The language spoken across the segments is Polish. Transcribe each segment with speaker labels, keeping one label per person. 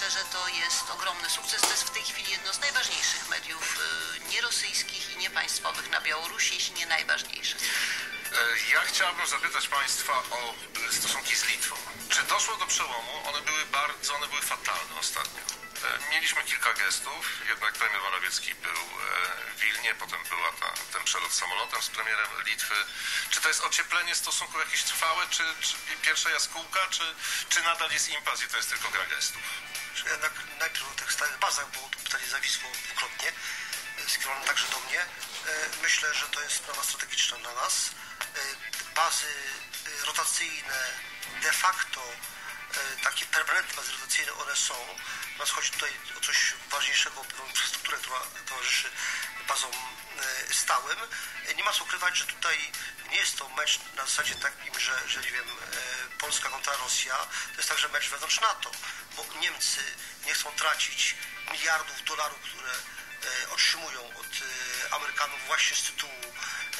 Speaker 1: myślę, że to jest ogromny sukces. To jest w tej chwili jedno z najważniejszych mediów nierosyjskich i niepaństwowych na Białorusi, jeśli nie najważniejsze.
Speaker 2: Ja chciałbym zapytać Państwa o stosunki z Litwą. Czy doszło do przełomu? One były fatalne ostatnio. Mieliśmy kilka gestów, jednak premier Morawiecki był w Wilnie, potem była ten przelot samolotem z premierem Litwy. Czy to jest ocieplenie stosunków jakieś trwałe, czy pierwsza jaskółka, czy nadal jest impas i to jest tylko gra gestów?
Speaker 3: Jednak najpierw o tych stałych bazach, bo to pytanie zawisło dwukrotnie, skierowane także do mnie. Myślę, że to jest sprawa strategiczna dla nas. Bazy rotacyjne de facto, takie permanentne bazy rotacyjne one są. Natomiast chodzi tutaj o coś ważniejszego, o infrastrukturę, która towarzyszy bazom stałym. Nie ma co ukrywać, że tutaj nie jest to mecz na zasadzie takim, że nie wiem, Polska kontra Rosja. To jest także mecz wewnątrz NATO, bo Niemcy nie chcą tracić miliardów dolarów, które otrzymują od Amerykanów właśnie z tytułu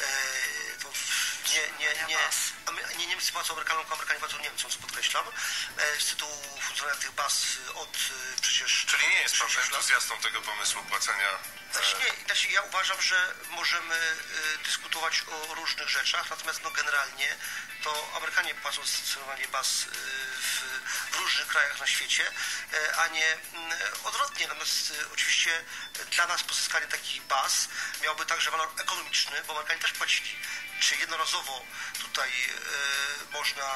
Speaker 3: nie Niemcy płacą Amerykanom, tylko Amerykanie płacą Niemcom, co podkreślam, z tytułu funkcjonowania tych baz od przecież...
Speaker 2: Czyli nie jest pan entuzjastą tego pomysłu płacenia...
Speaker 3: Znaczy ja uważam, że możemy dyskutować o różnych rzeczach, natomiast generalnie to Amerykanie płacą za stacjonowanie baz w różnych krajach na świecie, a nie odwrotnie. Natomiast oczywiście dla nas pozyskanie takich baz miałoby także walor ekonomiczny, bo Amerykanie też płacili. Czy jednorazowo tutaj można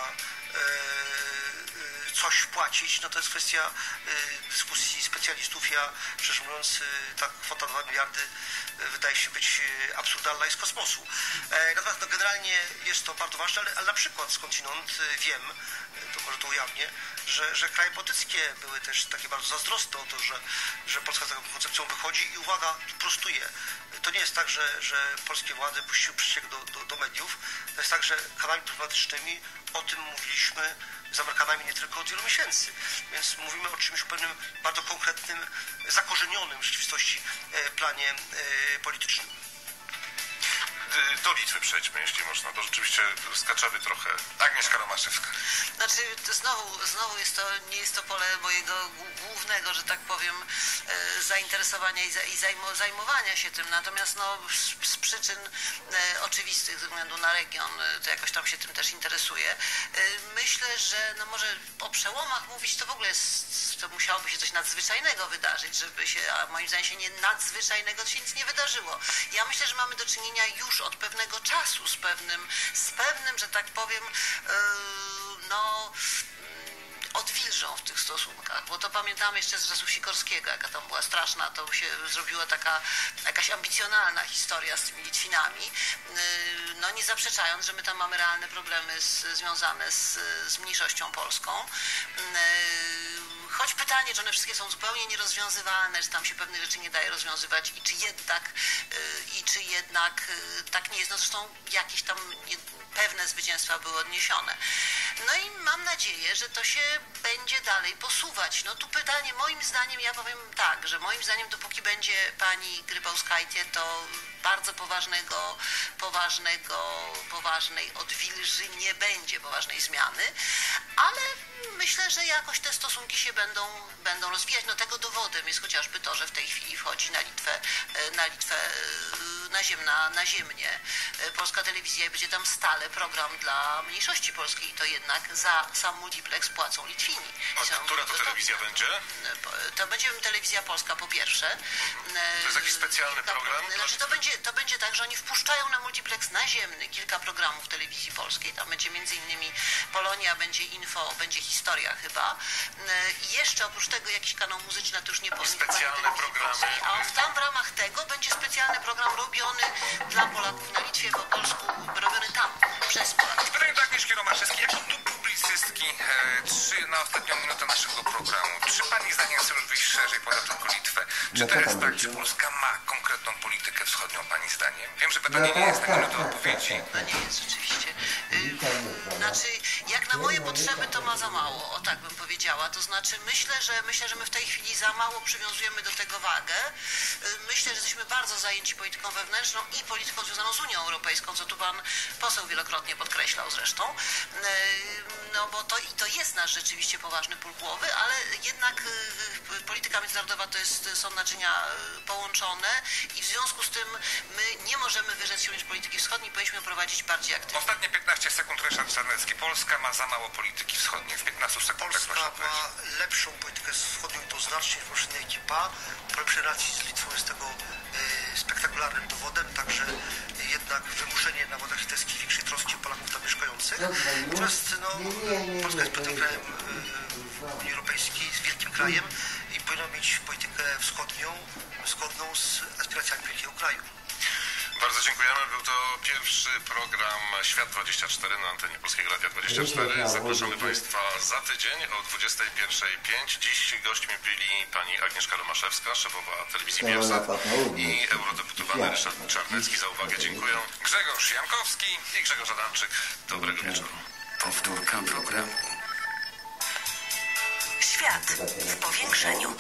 Speaker 3: coś wpłacić, no to jest kwestia dyskusji specjalistów. Ja, szczerze mówiąc, ta kwota 2 miliardy wydaje się być absurdalna i z kosmosu. Natomiast generalnie jest to bardzo ważne, ale na przykład skądinąd wiem, to może to ujawnię, że kraje bałtyckie były też takie bardzo zazdrosne o to, że Polska z taką koncepcją wychodzi i uwaga, prostuję. To nie jest tak, że polskie władze puściły przyciek do mediów. To jest tak, że kanałami dyplomatycznymi o tym mówiliśmy z Amerykanami nie tylko od wielu miesięcy. Więc mówimy o czymś pewnym bardzo konkretnym, zakorzenionym w rzeczywistości planie politycznym.
Speaker 2: Do Litwy przejdźmy, jeśli można, bo rzeczywiście skaczemy trochę. Agnieszka Romaszewska.
Speaker 1: Znaczy, znowu nie jest to pole mojego głównego, że tak powiem, zainteresowania i zajmowania się tym. Natomiast z przyczyn oczywistych, ze względu na region, to jakoś tam się tym też interesuje. Myślę, że może o przełomach mówić to w ogóle to musiałoby się coś nadzwyczajnego wydarzyć, żeby się, a moim zdaniem się nie nadzwyczajnego, to się nic nie wydarzyło. Ja myślę, że mamy do czynienia już od pewnego czasu z pewnym, że tak powiem, odwilżą w tych stosunkach, bo to pamiętamy jeszcze z czasów Sikorskiego, jaka tam była straszna, to się zrobiła taka jakaś ambicjonalna historia z tymi Litwinami, nie zaprzeczając, że my tam mamy realne problemy związane z mniejszością polską. Choć pytanie, czy one wszystkie są zupełnie nierozwiązywalne, czy tam się pewnych rzeczy nie daje rozwiązywać i czy jednak tak nie jest. Zresztą jakieś tam pewne zwycięstwa były odniesione. I mam nadzieję, że to się będzie dalej posuwać. Tu pytanie, moim zdaniem, ja powiem tak, że moim zdaniem dopóki będzie pani Grybauskajcie, to bardzo poważnej odwilży nie będzie, poważnej zmiany, ale myślę, że jakoś te stosunki się będą rozwijać. Tego dowodem jest chociażby to, że w tej chwili wchodzi na Litwę naziemnie polska telewizja i będzie tam stale program dla mniejszości polskiej. To jednak za sam multiplex płacą Litwini.
Speaker 2: A która to telewizja będzie?
Speaker 1: To będzie telewizja polska po pierwsze.
Speaker 2: To jest jakiś specjalny program?
Speaker 1: Znaczy to będzie tak, że oni wpuszczają na multiplex naziemny kilka programów telewizji polskiej. Tam będzie m.in. Polonia, będzie Info, będzie Historia chyba. I jeszcze oprócz tego jakiś kanał muzyczny, to już nie powiem.
Speaker 2: Specjalne programy.
Speaker 1: A tam w ramach tego będzie specjalny program robiony dla Polaków na Litwie, po polsku robiony tam, przez Polaków.
Speaker 4: Pytanie do Agnieszki Romaszewskiej, jako tu publicystki, na ostatnią minutę naszego programu. Czy pani zdaniem chce już wyjść szerzej poza tylko Litwę? Czy to jest tak, że Polska ma konkretną politykę wschodnią, pani zdaniem? Wiem, że pytanie nie jest na minutę odpowiedzi.
Speaker 1: No nie jest rzeczywiście. Znaczy, jak na moje potrzeby to ma za mało, o tak bym powiedziała. To znaczy, myślę, że my w tej chwili za mało przywiązujemy do tego wagę. Myślę, że jesteśmy bardzo zajęci polityką wewnętrzną i polityką związaną z Unią Europejską, co tu pan poseł wielokrotnie podkreślał zresztą. No bo to jest nasz rzeczywiście poważny ból głowy, ale jednak polityka międzynarodowa są naczynia połączone i w związku z tym my nie możemy wyrzec się polityki wschodniej, powinniśmy prowadzić bardziej aktywnie.
Speaker 4: Ostatnie 15 sekund, Ryszard Czarnecki. Polska ma za mało polityki wschodniej. W 15 sekundach
Speaker 3: Polska
Speaker 4: proszę powiedzieć.
Speaker 3: ma lepszą politykę wschodnią i to znacznie niż poprzednia ekipa. Problem relacji z Litwą jest tego spektakularnym dowodem, także jednak wymuszenie na wodach litewskich większej troski Polaków tam mieszkających. Natomiast Polska jest piątym krajem Unii Europejskiej, jest wielkim krajem i powinna mieć politykę wschodnią zgodną z aspiracjami wielkiego kraju.
Speaker 2: Bardzo dziękujemy. Był to pierwszy program Świat 24 na antenie Polskiego Radia 24. Zapraszamy Państwa za tydzień o 21:05. Dziś gośćmi byli pani Agnieszka Romaszewska, szefowa telewizji Biersat i eurodeputowany Ryszard Czarnecki. Za uwagę dziękuję.
Speaker 4: Grzegorz Jankowski
Speaker 2: I Grzegorz Adamczyk. Dobrego wieczoru.
Speaker 5: Powtórka programu.
Speaker 6: Świat w powiększeniu.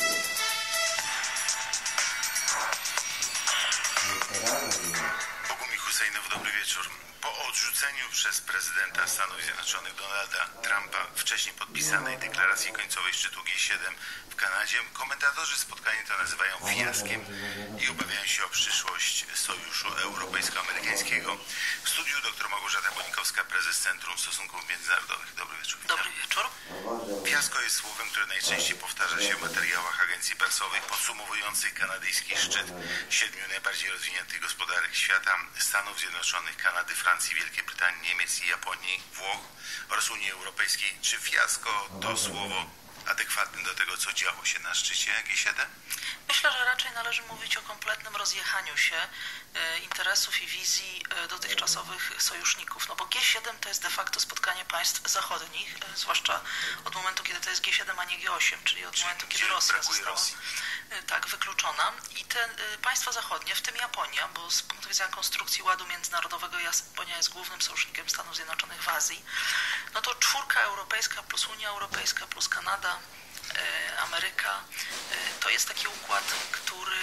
Speaker 7: Bogumil Husejnow, dobry wieczór. Po odrzuceniu przez prezydenta Stanów Zjednoczonych Donalda Trumpa wcześniej podpisanej deklaracji końcowej szczytu G7 w Kanadzie, komentatorzy spotkanie to nazywają fiaskiem i obawiają się o przyszłość Sojuszu Europejsko-Amerykańskiego. W studiu dr Małgorzata Bonikowska, prezes Centrum Stosunków Międzynarodowych. Dobry wieczór.
Speaker 1: Dobry wieczór.
Speaker 7: Fiasko jest słowem, które najczęściej powtarza się w materiałach agencji prasowych podsumowujących kanadyjski szczyt 7 najbardziej rozwiniętych gospodarek świata, Stanów Zjednoczonych, Kanady, Francji, Wielkiej Brytanii, Niemiec i Japonii, Włoch oraz Unii Europejskiej. Czy fiasko to słowo adekwatne do tego, co działo się na szczycie G7?
Speaker 8: Myślę, że raczej należy mówić o kompletnym rozjechaniu się interesów i wizji dotychczasowych sojuszników. No bo G7 to jest de facto spotkanie państw zachodnich, zwłaszcza od momentu, kiedy to jest G7, a nie G8, czyli od momentu, kiedy Rosja została tak wykluczona. I te państwa zachodnie, w tym Japonia, bo z punktu widzenia konstrukcji ładu międzynarodowego Japonia jest głównym sojusznikiem Stanów Zjednoczonych w Azji, no to czwórka europejska plus Unia Europejska plus Kanada, Ameryka, to jest taki układ, który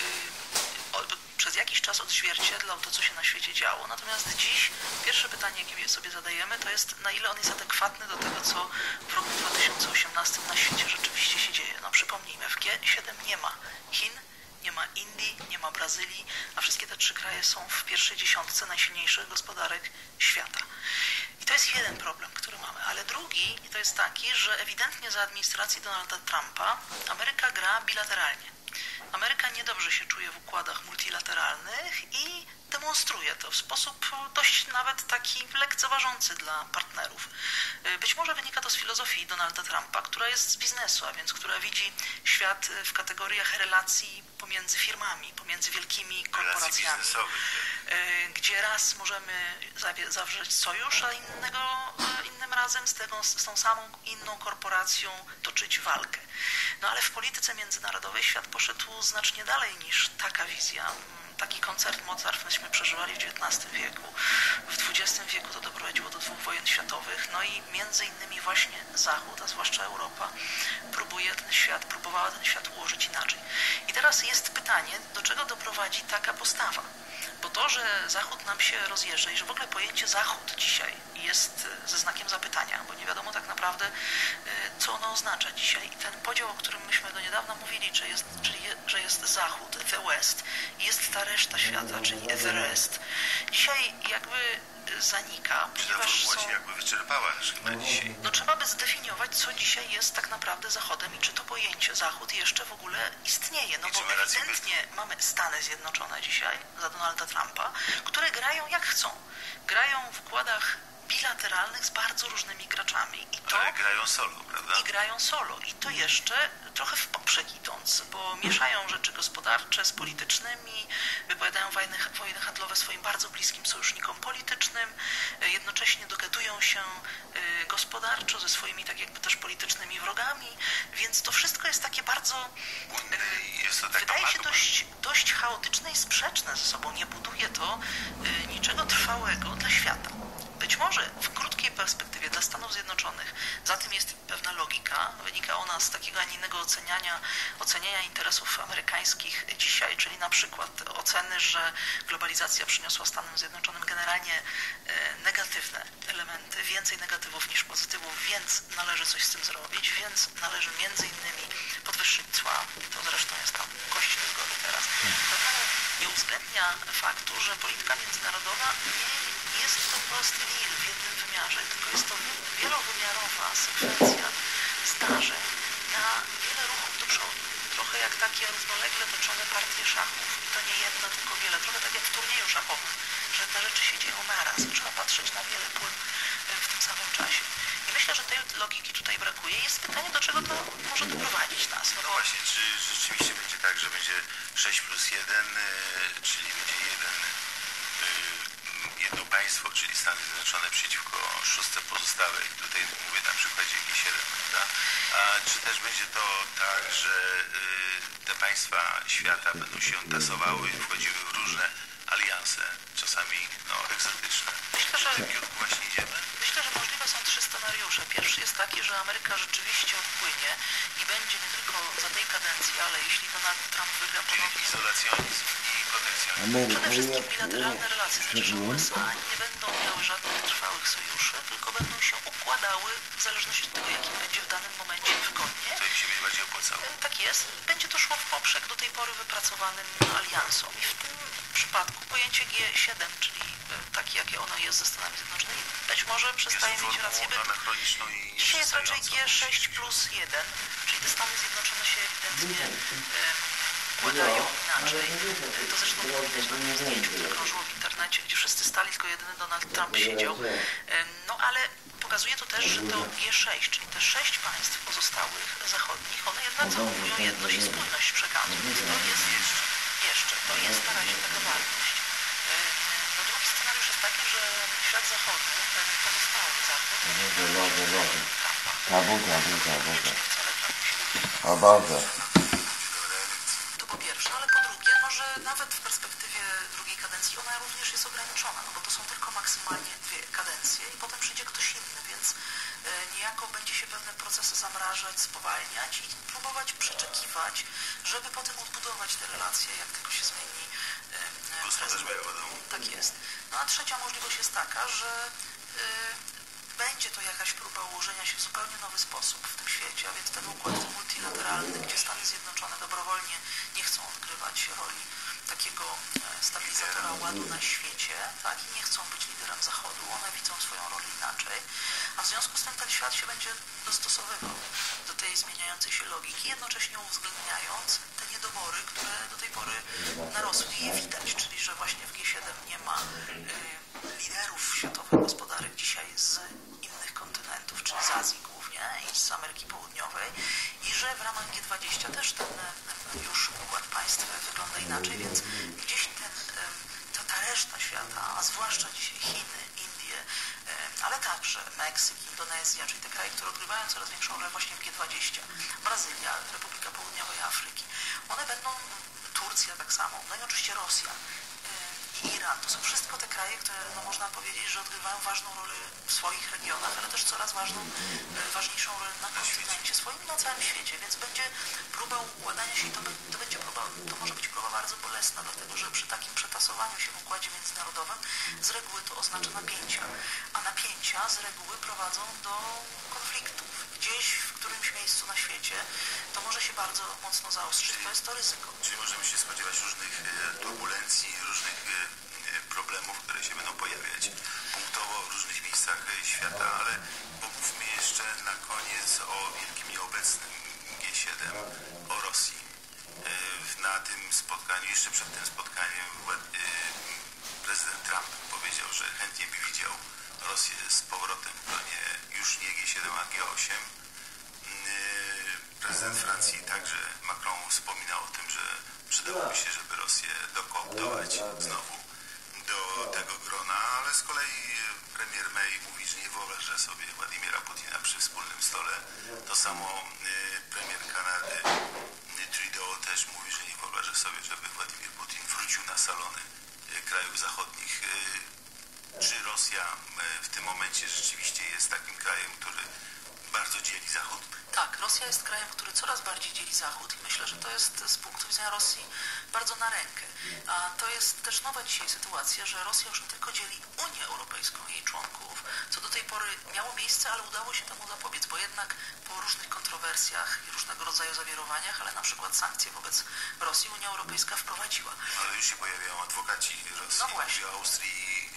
Speaker 8: przez jakiś czas odzwierciedlał to, co się na świecie działo. Natomiast dziś pierwsze pytanie, jakie sobie zadajemy, to jest, na ile on jest adekwatny do tego, co w roku 2018 na świecie rzeczywiście się dzieje. No przypomnijmy, w G7 nie ma Chin, nie ma Indii, nie ma Brazylii, a wszystkie te trzy kraje są w pierwszej dziesiątce najsilniejszych gospodarek świata. I to jest jeden problem, który mamy. Ale drugi to jest taki, że ewidentnie za administracji Donalda Trumpa Ameryka gra bilateralnie. Ameryka niedobrze się czuje w układach multilateralnych i demonstruje to w sposób dość nawet taki lekceważący dla partnerów. Być może wynika to z filozofii Donalda Trumpa, która jest z biznesu, a więc która widzi świat w kategoriach relacji pomiędzy firmami, pomiędzy wielkimi korporacjami, gdzie raz możemy zawrzeć sojusz, a innym razem z tą samą inną korporacją toczyć walkę. No ale w polityce międzynarodowej świat poszedł znacznie dalej niż taka wizja. Taki koncert Mozart myśmy przeżywali w XIX wieku. W XX wieku to doprowadziło do 2 wojen światowych. No i między innymi właśnie Zachód, a zwłaszcza Europa, próbowała ten świat ułożyć inaczej. I teraz jest pytanie, do czego doprowadzi taka postawa? Bo to, że Zachód nam się rozjeżdża i że w ogóle pojęcie Zachód dzisiaj jest ze znakiem zapytania, bo nie wiadomo tak naprawdę, co ono oznacza dzisiaj. I ten podział, o którym myśmy do niedawna mówili, że jest Zachód, the West, i jest ta reszta świata, czyli the rest, dzisiaj jakby zanika, ponieważ
Speaker 7: jakby wyczerpała chyba dzisiaj.
Speaker 8: No trzeba by zdefiniować, co dzisiaj jest tak naprawdę Zachodem i czy to pojęcie Zachód jeszcze w ogóle istnieje. No bo ewidentnie mamy Stany Zjednoczone dzisiaj za Donalda Trumpa, które grają jak chcą. Grają w układach bilateralnych z bardzo różnymi graczami.
Speaker 7: Ale grają solo, prawda?
Speaker 8: I grają solo. I to jeszcze trochę w poprzek idąc, bo mieszają rzeczy gospodarcze z politycznymi, wypowiadają wojny handlowe swoim bardzo bliskim sojusznikom politycznym, jednocześnie dogadują się gospodarczo ze swoimi tak jakby też politycznymi wrogami, więc to wszystko jest takie bardzo, wydaje się dość chaotyczne i sprzeczne ze sobą. Nie buduje to niczego trwałego dla świata. być może w krótkiej perspektywie dla Stanów Zjednoczonych za tym jest pewna logika. Wynika ona z takiego, a nie innego oceniania interesów amerykańskich dzisiaj, czyli na przykład oceny, że globalizacja przyniosła Stanom Zjednoczonym generalnie negatywne elementy, więcej negatywów niż pozytywów, więc należy coś z tym zrobić, więc należy między innymi podwyższyć cła, to zresztą jest tam kość zgody teraz. Nie uwzględnia faktu, że polityka międzynarodowa nie jest to prosty deal w jednym wymiarze, tylko jest to wielowymiarowa sekwencja zdarzeń na wiele ruchów do przodu. Trochę jak takie równolegle toczone partie szachów. I to nie jedna, tylko wiele. Trochę tak jak w turnieju szachowym, że te rzeczy się dzieją naraz. Trzeba patrzeć na wiele pól w tym samym czasie. I myślę, że tej logiki tutaj brakuje. Jest pytanie, do czego to może doprowadzić nas.
Speaker 7: No właśnie, czy rzeczywiście będzie tak, że będzie 6+1, czyli będzie jedno państwo, czyli Stany Zjednoczone przeciwko 6 pozostałej. Tutaj mówię na przykładzie G7, prawda? A czy też będzie to tak, że te państwa świata będą się tasowały i wchodziły w różne alianse, czasami egzotyczne?
Speaker 8: Myślę, że
Speaker 7: w tym kierunku właśnie idziemy?
Speaker 8: Myślę, że możliwe są 3 scenariusze. Pierwszy jest taki, że Ameryka rzeczywiście odpłynie i będzie nie tylko za tej kadencji, ale jeśli Donald Trump wygra ponownie...
Speaker 7: Izolacjonizm i protekcjonizm.
Speaker 8: Przede wszystkim bilateralne relacje, znaczy, że USA nie będą miały żadnych trwałych sojuszy, tylko będą się układały w zależności od tego, jakim będzie w danym momencie wygodnie.
Speaker 7: To im się będzie bardziej opłacało.
Speaker 8: Tak jest. Będzie to szło w poprzek do tej pory wypracowanym aliansom. I w tym przypadku pojęcie G7, czyli takie, jakie ono jest ze Stanami Zjednoczonymi, być może przestaje mieć rację bytu. Dzisiaj jest raczej G6+1, czyli te Stany Zjednoczone się ewidentnie układają inaczej. To zresztą widać na tym zdjęciu, które krążyło w internecie, gdzie wszyscy stali, tylko jedyny Donald Trump siedział. No ale pokazuje to też, że to G6, czyli te 6 państw pozostałych zachodnich, one jednak zachowują jedność i spójność przekazu. To jest na razie taka wartość. No drugi scenariusz jest taki, że świat zachodni, ten pozostały zachód, to po pierwsze, ale po drugie, może nawet w perspektywie drugiej kadencji ona również jest ograniczona, no bo to są tylko maksymalnie 2 kadencje i potem przyjdzie ktoś inny, więc niejako będzie się pewne procesy zamrażać, spowalniać i próbować przeczekiwać, żeby potem odbudować te relacje, jak tylko się zmieni prezydent. Tak jest. No a trzecia możliwość jest taka, że będzie to jakaś próba ułożenia się w zupełnie nowy sposób w tym świecie, a więc ten układ multilateralny, gdzie Stany Zjednoczone dobrowolnie nie chcą odgrywać roli takiego stabilizatora ładu na świecie, tak, i nie chcą być liderem Zachodu, one widzą swoją rolę inaczej, a w związku z tym ten świat się będzie dostosowywał do tej zmieniającej się logiki, jednocześnie uwzględniając te niedobory, które do tej pory narosły i je widać, czyli że właśnie w G7 nie ma liderów światowych gospodarek dzisiaj z innych kontynentów, czyli z Azji głównie i z Ameryki Południowej i że w ramach G20 też ten już układ państw wygląda inaczej, więc gdzieś ta reszta świata, a zwłaszcza dzisiaj Chiny, Indie, ale także Meksyk, Indonezja, czyli te kraje, które odgrywają coraz większą rolę właśnie w G20, Brazylia, Republika Południowej Afryki, one będą, Turcja tak samo, no i oczywiście Rosja i Iran. To są wszystko te kraje, które można powiedzieć, że odgrywają ważną rolę w swoich regionach, ale też coraz ważniejszą rolę na kontynencie swoim i na całym świecie, więc będzie próba układania się i to może być próba bardzo bolesna, dlatego że przy takim przetasowaniu się w układzie międzynarodowym z reguły to oznacza napięcia, a napięcia z reguły prowadzą do konfliktów. Gdzieś w którymś miejscu na świecie to może się bardzo mocno zaostrzyć. To jest to ryzyko.
Speaker 7: Czyli możemy się spodziewać różnych turbulencji, różnych problemów, które się będą pojawiać punktowo w różnych miejscach świata, ale pomówmy jeszcze na koniec o wielkim nieobecnym G7, o Rosji. Na tym spotkaniu, jeszcze przed tym spotkaniem prezydent Trump powiedział, że chętnie by widział Rosję z powrotem w gronie już nie G7, a G8. Prezydent Francji, także Macron, wspominał o tym, że przydałoby się, żeby Rosję dokooptować znowu do tego grona, ale z kolei premier May mówi, że nie wyobraża sobie Władimira Putina przy wspólnym stole. To samo premier Kanady Trudeau też mówi, że nie wyobraża sobie, żeby Władimir Putin wrócił na salony krajów zachodnich. Czy Rosja w tym momencie rzeczywiście jest takim krajem, który bardzo dzieli Zachód?
Speaker 8: Tak, Rosja jest krajem, który coraz bardziej dzieli Zachód i myślę, że to jest z punktu widzenia Rosji bardzo na rękę. A to jest też nowa dzisiaj sytuacja, że Rosja już nie tylko dzieli Unię Europejską i jej członków, co do tej pory miało miejsce, ale udało się temu zapobiec, bo jednak po różnych kontrowersjach i różnego rodzaju zawirowaniach, ale na przykład sankcje wobec Rosji Unia Europejska wprowadziła.
Speaker 7: Ale już się pojawiają adwokaci Rosji,
Speaker 8: No właśnie.
Speaker 7: mówię o Austrii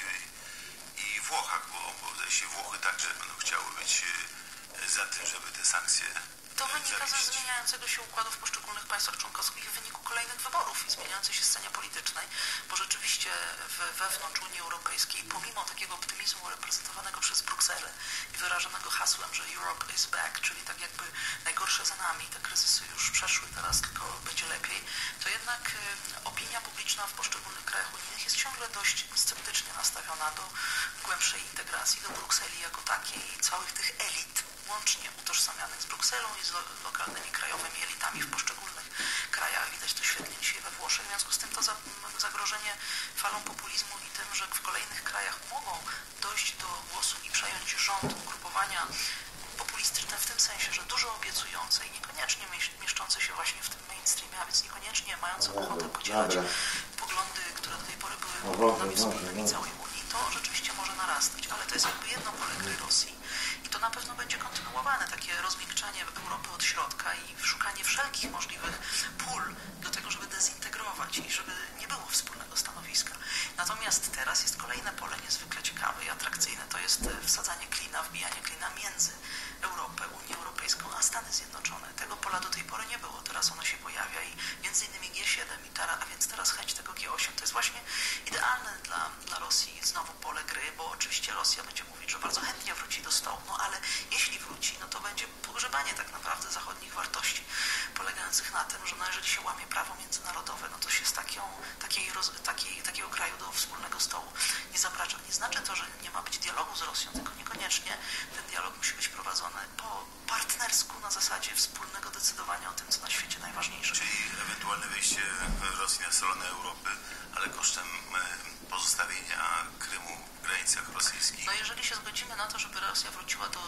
Speaker 7: i Włochach, bo zdaje się Włochy także będą chciały być za tym, żeby te sankcje
Speaker 8: To wynika ze
Speaker 7: zawiesić.
Speaker 8: zmieniającego się układu w poszczególnych państwach członkowskich w wyniku kolejnych wyborów i zmieniającej się scenie politycznej, bo rzeczywiście wewnątrz Unii Europejskiej, pomimo takiego optymizmu reprezentowanego przez Brukselę i wyrażonego hasłem, że Europe is back, czyli tak jakby najgorsze za nami, te kryzysy już przeszły, teraz tylko będzie lepiej, to jednak opinia publiczna w poszczególnych krajach unijnych jest ciągle dość sceptycznie nastawiona do głębszej integracji, do Brukseli jako takiej i całych tych elit, łącznie utożsamianych z Brukselą i z lokalnymi krajowymi elitami w poszczególnych krajach. Widać to świetnie dzisiaj we Włoszech. W związku z tym to zagrożenie falą populizmu i tym, że w kolejnych krajach mogą dojść do głosu i przejąć rząd ugrupowania populistyczne w tym sensie, że dużo obiecujące i niekoniecznie mieszczące się właśnie w tym mainstreamie, a więc niekoniecznie mające ochotę podzielać poglądy, które do tej pory były poglądami wspólnymi całej Unii, to rzeczywiście może narastać, ale to jest jakby jedno pole gry Rosji. I to na pewno będzie kontynuowane, takie rozmiękczanie Europy od środka i szukanie wszelkich możliwych pól do tego, żeby dezintegrować i żeby nie było wspólnego stanowiska. Natomiast teraz jest kolejne pole niezwykle ciekawe i atrakcyjne. To jest wsadzanie klina, wbijanie klina między Europę, Unię Europejską a Stany Zjednoczone. Tego pola do tej pory nie było, teraz ono się pojawia i między innymi G7, a więc teraz chęć tego G8. To jest właśnie idealne dla Rosji znowu pole gry, bo oczywiście Rosja będzie mówić, że bardzo chętnie wróci do stołu, no ale jeśli wróci, no to będzie pogrzebanie tak naprawdę zachodnich wartości, polegających na tym, że no jeżeli się łamie prawo międzynarodowe, no to się z takiego kraju do wspólnego stołu nie zaprasza. Nie znaczy to, że nie ma być dialogu z Rosją, tylko niekoniecznie ten dialog musi być prowadzony po partnersku na zasadzie wspólnego decydowania o tym, co na świecie najważniejsze.
Speaker 7: Czyli ewentualne wejście Rosji na salony Europy, ale kosztem pozostawienia Krymu w granicach rosyjskich.
Speaker 8: No jeżeli się zgodzimy na to, żeby Rosja wróciła do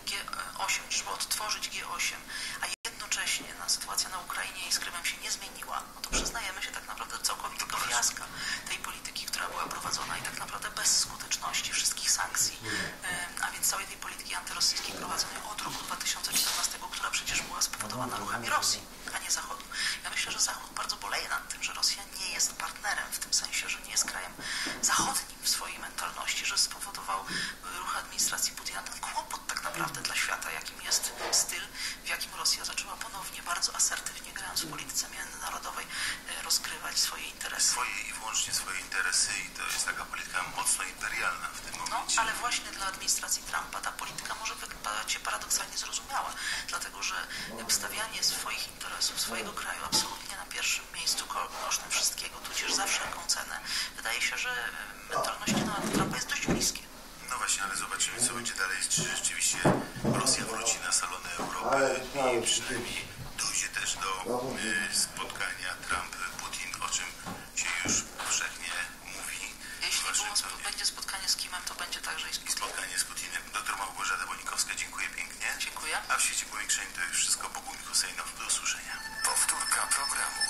Speaker 8: G8, żeby odtworzyć G8, a jednocześnie sytuacja na Ukrainie i z Krymem się nie zmieniła, no to przyznajemy się tak naprawdę do całkowitego fiaska tej polityki, która była prowadzona i tak naprawdę bez skuteczności wszystkich sankcji, a więc całej tej polityki antyrosyjskiej prowadzonej od roku 2014, która przecież była spowodowana ruchami Rosji, a nie Zachodu. Ja myślę, że Zachód bardzo boleje nad tym, że Rosja nie jest partnerem w tym sensie, że nie jest krajem zachodnim w swojej mentalności, że spowodował ruch administracji Putina ten kłopot tak naprawdę dla świata, jakim jest styl, w jakim Rosja zaczęła ponownie bardzo asertywnie, grając w polityce międzynarodowej, rozgrywać swoje interesy.
Speaker 7: Swoje i wyłącznie swoje interesy i to jest taka polityka mocno imperialna w tym
Speaker 8: No,
Speaker 7: momencie.
Speaker 8: ale właśnie dla administracji Trumpa ta polityka może wydawać się paradoksalnie zrozumiała, dlatego że stawianie swoich interesów, swojego kraju absolutnie na pierwszym miejscu kosztem wszystkiego, tudzież za wszelką cenę, wydaje się, że mentalność Donalda Trumpa jest dość bliskie.
Speaker 7: No właśnie, ale zobaczymy, co będzie dalej. Czy rzeczywiście Rosja wróci na salony Europy i przynajmniej dojdzie też do spotkania Trump-Putin, o czym się już powszechnie mówi.
Speaker 8: Jeśli
Speaker 7: Waszyngtonie.
Speaker 8: będzie spotkanie z Kimem, to będzie także i z Putinem.
Speaker 7: Spotkanie z Putinem. Dr Małgorzata Bonikowska, dziękuję pięknie.
Speaker 8: Dziękuję.
Speaker 7: A w świecie powiększeń to już wszystko. Bogumił Husejnow, do usłyszenia.
Speaker 5: Powtórka programu.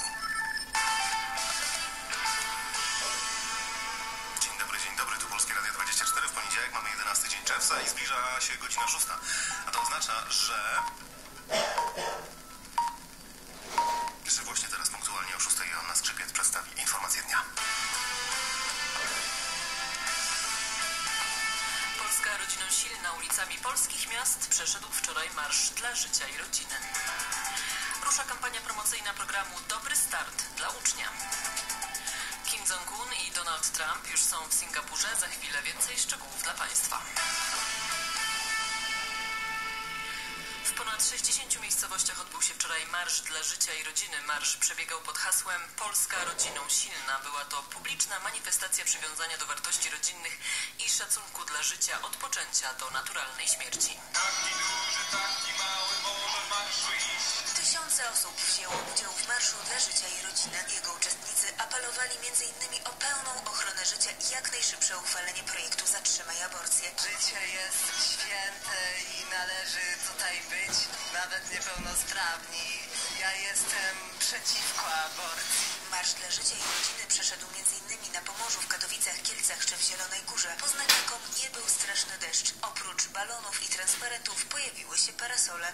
Speaker 9: Dzień dobry, tu Polskie Radio 24. W poniedziałek mamy 11 dzień czerwca i zbliża się godzina 6. A to oznacza, że właśnie teraz punktualnie o 6 Joanna Skrzypiec przedstawi informację dnia.
Speaker 6: Polska rodziną silna ulicami polskich miast przeszedł wczoraj Marsz dla Życia i Rodziny. Rusza kampania promocyjna programu Dobry Start dla ucznia. Kim Jong-un i Donald Trump już są w Singapurze. Za chwilę więcej szczegółów dla Państwa. W ponad 60 miejscowościach odbył się wczoraj Marsz dla Życia i Rodziny. Marsz przebiegał pod hasłem Polska rodziną silna. Była to publiczna manifestacja przywiązania do wartości rodzinnych i szacunku dla życia od poczęcia do naturalnej śmierci.
Speaker 10: Taki duży, taki mały, może marszu iść. Tysiące osób wzięło udział w Marszu dla Życia i Rodziny. Jego uczestnicy apelowali m.in. o pełną ochronę życia i jak najszybsze uchwalenie projektu Zatrzymaj aborcję.
Speaker 11: Życie jest święte i należy tutaj być, nawet niepełnosprawni. Ja jestem przeciwko aborcji.
Speaker 10: Marsz dla Życia i Rodziny przeszedł m.in. na Pomorzu, w Katowicach, Kielcach czy w Zielonej Górze. Poznaniakom nie był straszny deszcz. Oprócz balonów i transparentów pojawiły się parasole.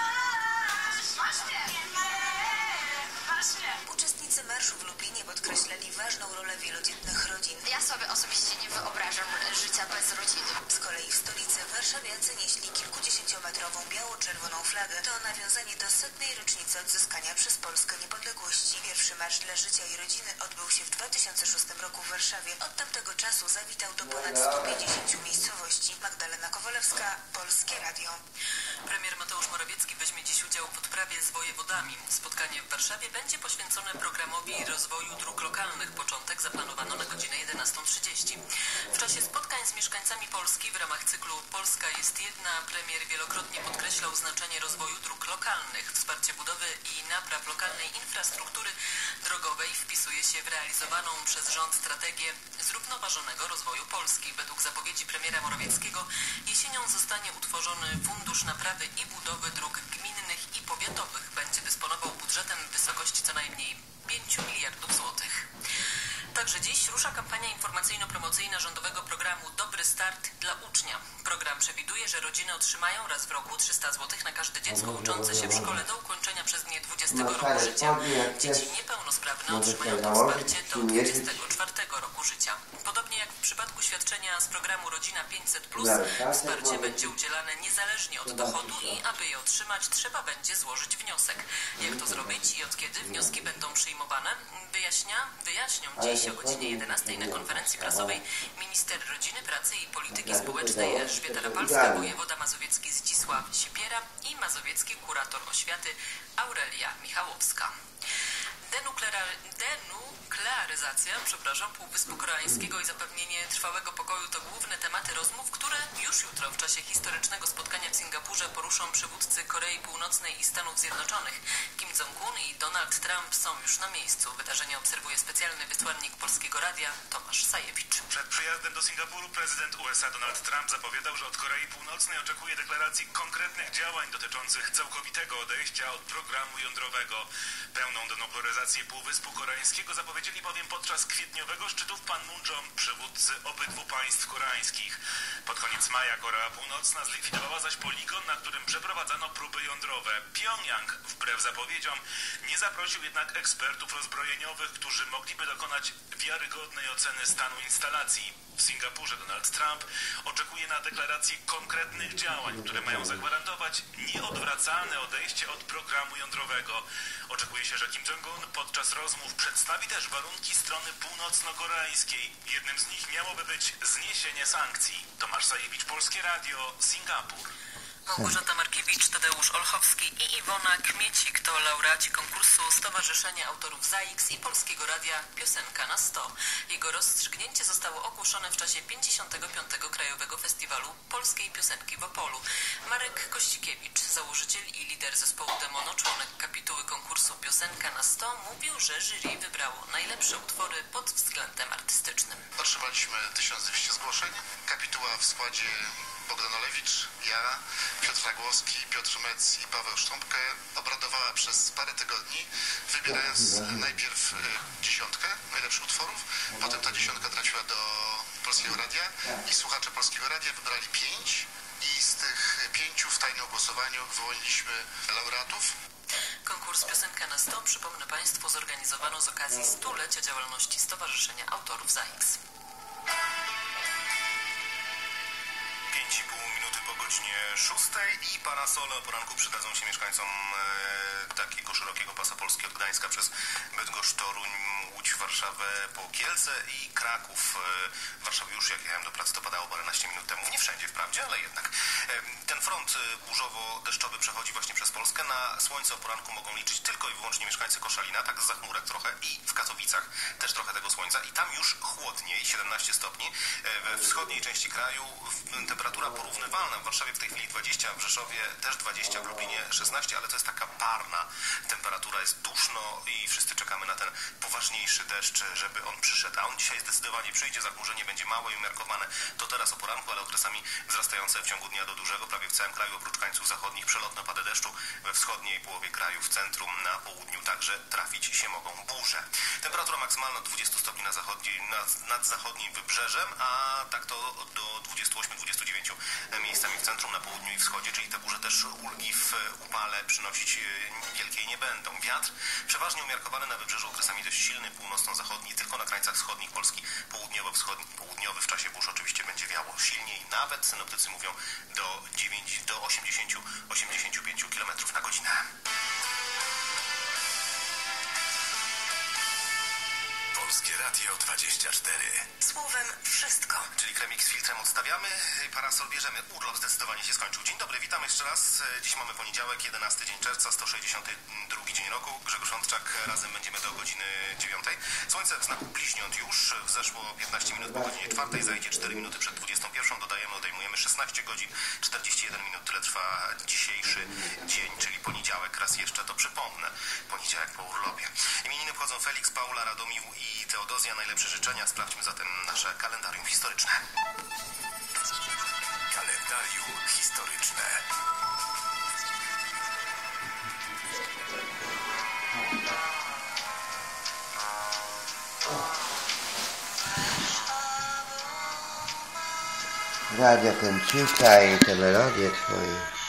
Speaker 10: Uczestnicy marszu w Lublinie podkreślali ważną rolę wielodzietnych rodzin.
Speaker 12: Ja sobie osobiście nie wyobrażam życia bez rodziny.
Speaker 10: Z kolei w stolicy warszawiacy nieśli kilkudziesięciometrową biało-czerwoną flagę. To nawiązanie do 100. rocznicy odzyskania przez Polskę niepodległości. Pierwszy Marsz dla Życia i Rodziny odbył się w 2006 roku w Warszawie. Od tamtego czasu zawitał do ponad 150 miejscowości. Magdalena Kowalewska, Polskie Radio.
Speaker 6: Premier Mateusz Morawiecki weźmie dziś udział w odprawie z wojewodami. Spotkanie w Warszawie będzie poświęcone programowi rozwoju dróg lokalnych. Początek zaplanowano na godzinę 11:30. W czasie spotkań z mieszkańcami Polski w ramach cyklu Polska jest jedna premier wielokrotnie podkreślał znaczenie rozwoju dróg lokalnych. Wsparcie budowy i napraw lokalnej infrastruktury drogowej wpisuje się w realizowaną przez rząd strategię zrównoważonego rozwoju Polski. Według zapowiedzi premiera Morawieckiego jesienią zostanie utworzony Fundusz Naprawy i Budowy Dróg Gminnych i Powiatowych. Będzie dysponował budżetem w wysokości co najmniej 5 miliardów złotych. Także dziś rusza kampania informacyjno-promocyjna rządowego programu Dobry Start dla ucznia. Program przewiduje, że rodziny otrzymają raz w roku 300 zł na każde dziecko uczące się w szkole do ukończenia przez nie 20 roku życia. Dzieci niepełnosprawne otrzymają to wsparcie do 24 roku życia. Podobnie jak w przypadku świadczenia z programu Rodzina 500+, wsparcie będzie udzielane niezależnie od dochodu i aby je otrzymać, trzeba będzie złożyć wniosek. Jak to zrobić i od kiedy wnioski będą przyjmowane? Wyjaśnią dziś o godzinie 11 na konferencji prasowej minister rodziny, pracy i polityki społecznej Elżbieta Rapalska, wojewoda mazowiecki Zdzisław Sipiera i mazowiecki kurator oświaty Aurelia Michałowska. Denuklearyzacja Półwyspu Koreańskiego i zapewnienie trwałego pokoju to główne tematy rozmów, które już jutro w czasie historycznego spotkania w Singapurze poruszą przywódcy Korei Północnej i Stanów Zjednoczonych. Kim Jong-un i Donald Trump są już na miejscu. Wydarzenie obserwuje specjalny wysłannik Polskiego Radia Tomasz Sajewicz.
Speaker 9: Przed przyjazdem do Singapuru prezydent USA Donald Trump zapowiadał, że od Korei Północnej oczekuje deklaracji konkretnych działań dotyczących całkowitego odejścia od programu jądrowego. Pełną denuklearyzację Półwyspu Koreańskiego zapowiedzieli bowiem podczas kwietniowego szczytu w Panmunjom przywódcy obydwu państw koreańskich. Pod koniec maja Korea Północna zlikwidowała zaś poligon, na którym przeprowadzano próby jądrowe. Pjongjang, wbrew zapowiedziom, nie zaprosił jednak ekspertów rozbrojeniowych, którzy mogliby dokonać wiarygodnej oceny stanu instalacji. W Singapurze Donald Trump oczekuje na deklarację konkretnych działań, które mają zagwarantować nieodwracalne odejście od programu jądrowego. Oczekuje się, że Kim Jong-un podczas rozmów przedstawi też warunki strony północno-koreańskiej. Jednym z nich miałoby być zniesienie sankcji. Tomasz Sajewicz, Polskie Radio, Singapur.
Speaker 6: Małgorzata Markiewicz, Tadeusz Olchowski i Iwona Kmiecik to laureaci konkursu Stowarzyszenia Autorów ZAIKS i Polskiego Radia Piosenka na 100. Jego rozstrzygnięcie zostało ogłoszone w czasie 55. Krajowego Festiwalu Polskiej Piosenki w Opolu. Marek Kościkiewicz, założyciel i lider zespołu Demono, członek kapituły konkursu Piosenka na 100, mówił, że jury wybrało najlepsze utwory pod względem artystycznym.
Speaker 13: Otrzymaliśmy 1200 zgłoszeń. Kapituła w składzie Bogdan Olewicz, ja, Piotr Nagłowski, Piotr Mec i Paweł Sztumpkę obradowała przez parę tygodni, wybierając najpierw 10 najlepszych utworów, potem ta 10 trafiła do Polskiego Radia i słuchacze Polskiego Radia wybrali 5 i z tych 5 w tajnym głosowaniu wyłoniliśmy laureatów.
Speaker 6: Konkurs Piosenka na 100, przypomnę Państwu, zorganizowano z okazji 100-lecia działalności Stowarzyszenia Autorów ZAIKS.
Speaker 9: 5,5 minuty po godzinie 6 i parasole o poranku przydadzą się mieszkańcom takiego szerokiego pasa Polski od Gdańska przez Bydgoszcz, Toruń, Łódź, Warszawę po Kielce i Kraków. W Warszawie już jak jechałem do pracy to padało paręnaście minut temu.
Speaker 14: Nie wszędzie wprawdzie, ale jednak. Ten front burzowo-deszczowy przechodzi właśnie przez Polskę. Na słońce o poranku mogą liczyć tylko i wyłącznie mieszkańcy Koszalina, tak z zachmurek trochę, i w Katowicach też trochę tego słońca i tam już chłodniej, 17 stopni. We wschodniej części kraju temperatura porównywalna. W Warszawie w tej chwili 20, w Rzeszowie też 20, w Lublinie 16, ale to jest taka parna temperatura, jest duszno i wszyscy czekamy na ten poważniejszy deszcz, żeby on przyszedł. A on dzisiaj zdecydowanie przyjdzie, zachmurzenie będzie małe i umiarkowane to teraz o poranku, ale okresami wzrastające w ciągu dnia do dużego, prawie w całym kraju, oprócz krańców zachodnich, przelotne opady deszczu. We wschodniej połowie kraju, w centrum, na południu także trafić się mogą burze. Temperatura maksymalna 20 stopni nad zachodnim wybrzeżem, a tak to do 28-29 miejscami w centrum, na południu i wschodzie, czyli te burze też ulgi w upale przynosić wielkiej nie będą. Wiatr przeważnie umiarkowany na wybrzeżu, okresami dość silny, północno-zachodni, tylko na krańcach wschodnich Polski, południowo-wschodni, południowy w czasie burz oczywiście będzie wiało silniej, nawet synoptycy mówią do 80-85 km na godzinę.
Speaker 5: Polskie Radio 24.
Speaker 10: Słowem wszystko.
Speaker 14: Czyli kremik z filtrem odstawiamy, parasol bierzemy. Urlop zdecydowanie się skończył. Dzień dobry, witam jeszcze raz. Dziś mamy poniedziałek, 11 dzień czerwca, 162 dzień roku. Grzegorz Łączak, razem będziemy do godziny 9. Słońce w znaku bliźniąt już wzeszło 15 minut po godzinie 4, zajdzie 4 minuty przed 21. Dodajemy, odejmujemy 16 godzin, 41 minut. Tyle trwa dzisiejszy dzień, czyli poniedziałek. Raz jeszcze to przypomnę. Poniedziałek po urlopie. Imieniny obchodzą Felix, Paula, Radomił i Teodozja. Najlepsze życzenia. Sprawdźmy zatem nasze kalendarium historyczne.
Speaker 5: Kalendarium historyczne.
Speaker 15: Radio Kęcika i te melodie twoje.